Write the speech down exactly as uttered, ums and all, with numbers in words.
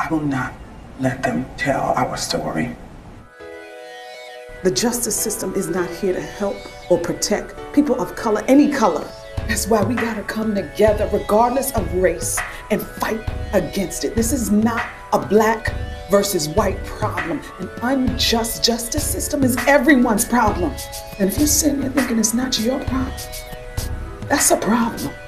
I will not let them tell our story. The justice system is not here to help or protect people of color, any color. That's why we gotta come together regardless of race and fight against it. This is not a black versus white problem. An unjust justice system is everyone's problem. And if you're sitting there thinking it's not your problem, that's a problem.